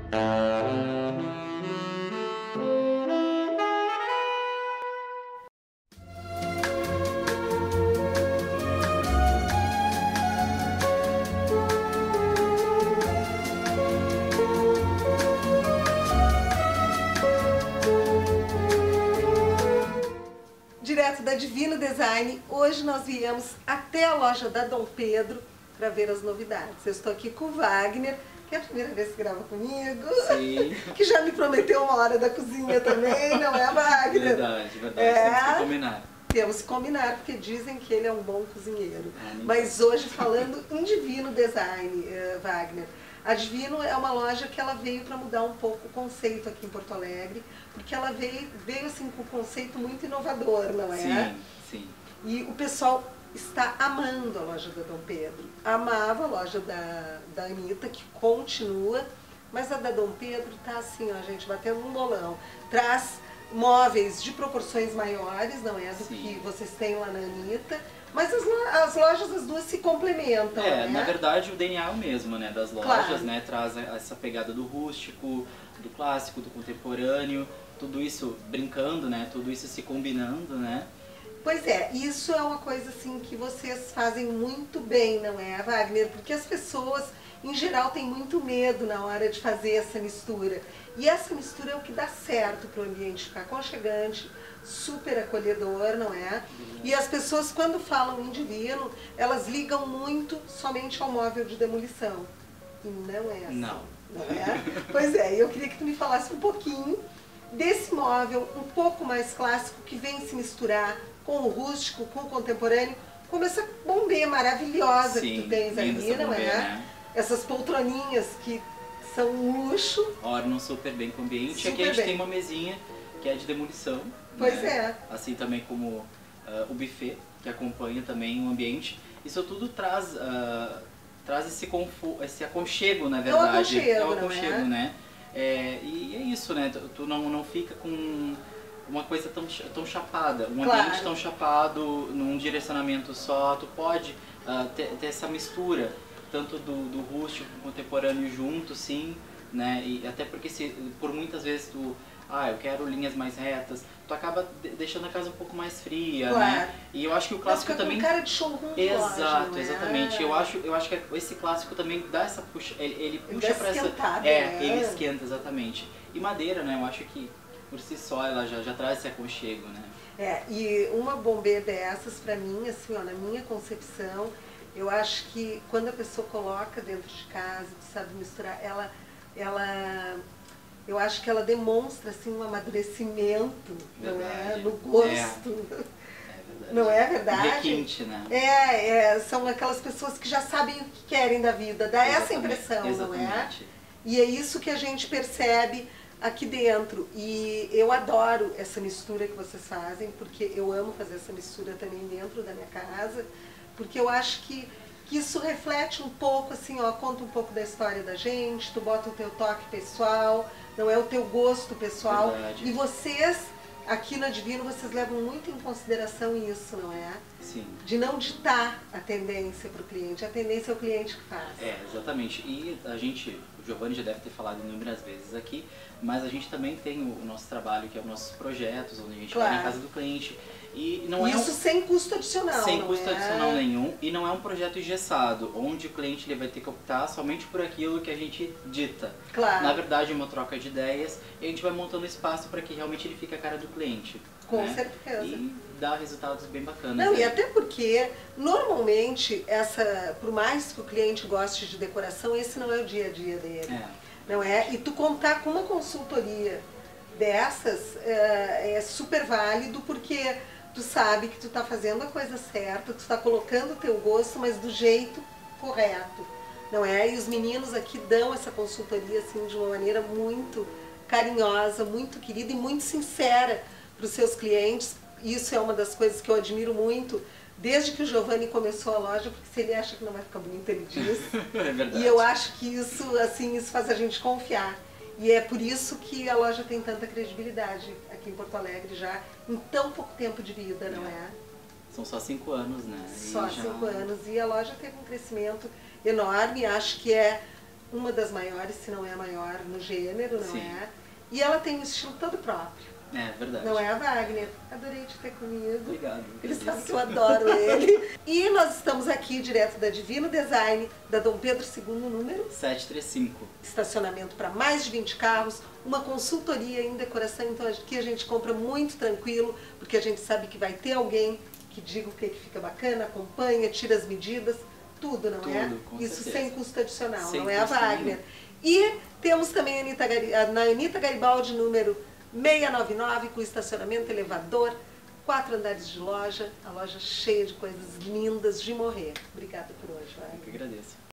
Direto da Divino Design, hoje nós viemos até a loja da Dom Pedro para ver as novidades. Eu estou aqui com o Wagner, que é a primeira vez que grava comigo. Sim. Que já me prometeu uma hora da cozinha também, não é, Wagner? Verdade, verdade. Temos que combinar. Temos que combinar, porque dizem que ele é um bom cozinheiro. Mas hoje, falando em Divino Design, Wagner, a Divino é uma loja que ela veio para mudar um pouco o conceito aqui em Porto Alegre, porque ela veio assim com um conceito muito inovador, não é? Sim, sim. E o pessoal está amando a loja da Dom Pedro. Amava a loja da Anitta, que continua, mas a da Dom Pedro está assim, ó, gente, batendo um bolão. Traz móveis de proporções maiores, não é, do que vocês têm lá na Anitta, mas as lojas, as duas se complementam, né? Na verdade o DNA é o mesmo, né, das lojas, né, traz essa pegada do rústico, do clássico, do contemporâneo, tudo isso brincando, né, tudo isso se combinando, né. Pois é, isso é uma coisa assim que vocês fazem muito bem, não é, Wagner? Porque as pessoas, em geral, têm muito medo na hora de fazer essa mistura. E essa mistura é o que dá certo para o ambiente ficar aconchegante, super acolhedor, não é? E as pessoas, quando falam em Divino, elas ligam muito somente ao móvel de demolição. E não é assim. Não. Não é? Pois é, eu queria que tu me falasse um pouquinho desse móvel um pouco mais clássico que vem se misturar com o rústico, com o contemporâneo, como essa bombê maravilhosa que tu tens ali, não é? Né? Essas poltroninhas que são um luxo. Ornam super bem com o ambiente. Aqui a gente tem uma mesinha que é de demolição. Pois né? Assim também como o buffet, que acompanha também o ambiente. Isso tudo traz esse aconchego, na verdade. É o aconchego, né? E é isso, né? Tu não fica com uma coisa tão chapada, um ambiente tão chapado, num direcionamento só. Tu pode ter essa mistura, tanto do rústico com o contemporâneo junto, sim, né? E até porque por muitas vezes eu quero linhas mais retas, tu acaba deixando a casa um pouco mais fria, né? E eu acho que o clássico também... com cara de showroom. Exato, loja, exatamente. Eu acho que esse clássico também dá essa puxa, ele puxa pra essa... ele esquenta, exatamente. E madeira, né? Eu acho que por si só ela já traz esse aconchego, né? E uma bombê dessas, pra mim, assim, ó, na minha concepção, eu acho que quando a pessoa coloca dentro de casa, sabe misturar, eu acho que ela demonstra assim um amadurecimento, não é? No gosto. Não é verdade? Requinte, né? São aquelas pessoas que já sabem o que querem da vida, dá essa impressão, não é? E é isso que a gente percebe aqui dentro. E eu adoro essa mistura que vocês fazem, porque eu amo fazer essa mistura também dentro da minha casa, porque eu acho que isso reflete um pouco, assim, ó, conta um pouco da história da gente, tu bota o teu toque pessoal, não é o teu gosto pessoal. Verdade. E vocês, aqui na Divino, vocês levam muito em consideração isso, não é? Sim. De não ditar a tendência para o cliente, a tendência é o cliente que faz. Exatamente. E o Giovanni já deve ter falado inúmeras vezes aqui, mas a gente também tem o nosso trabalho, que é os nossos projetos, onde a gente vai na casa do cliente. E não isso sem custo adicional. Sem custo adicional nenhum. E não é um projeto engessado, onde o cliente ele vai ter que optar somente por aquilo que a gente dita. Na verdade é uma troca de ideias e a gente vai montando espaço para que realmente ele fique a cara do cliente. Com certeza. E dá resultados bem bacanas. Não, e até porque, normalmente, por mais que o cliente goste de decoração, esse não é o dia a dia dele. Não é? E tu contar com uma consultoria dessas é super válido, porque tu sabe que tu tá fazendo a coisa certa, tu tá colocando o teu gosto, mas do jeito correto, não é? E os meninos aqui dão essa consultoria assim de uma maneira muito carinhosa, muito querida e muito sincera para os seus clientes. Isso é uma das coisas que eu admiro muito, desde que o Giovanni começou a loja, porque se ele acha que não vai ficar bonito, ele diz. É verdade. E eu acho que isso, assim, isso faz a gente confiar. E é por isso que a loja tem tanta credibilidade aqui em Porto Alegre já, em tão pouco tempo de vida, não é? São só 5 anos, né? Só 5 anos. E a loja teve um crescimento enorme, acho que é uma das maiores, se não é a maior no gênero, não Sim. é? E ela tem um estilo todo próprio. É verdade. Não é, Wagner? Adorei te ter comigo. Obrigado. Ele sabe que eu adoro ele. E nós estamos aqui direto da Divino Design, da Dom Pedro II, número 735. estacionamento para mais de 20 carros, uma consultoria em decoração, então aqui a gente compra muito tranquilo, porque a gente sabe que vai ter alguém que diga o que fica bacana, acompanha, tira as medidas, tudo, não é? Com Isso certeza. sem custo adicional, Sem não é, a custo Wagner? nenhum. E temos também na Anitta Garibaldi, número 699, com estacionamento, elevador, 4 andares de loja, a loja cheia de coisas lindas de morrer. Obrigada por hoje, Wagner. Eu que agradeço.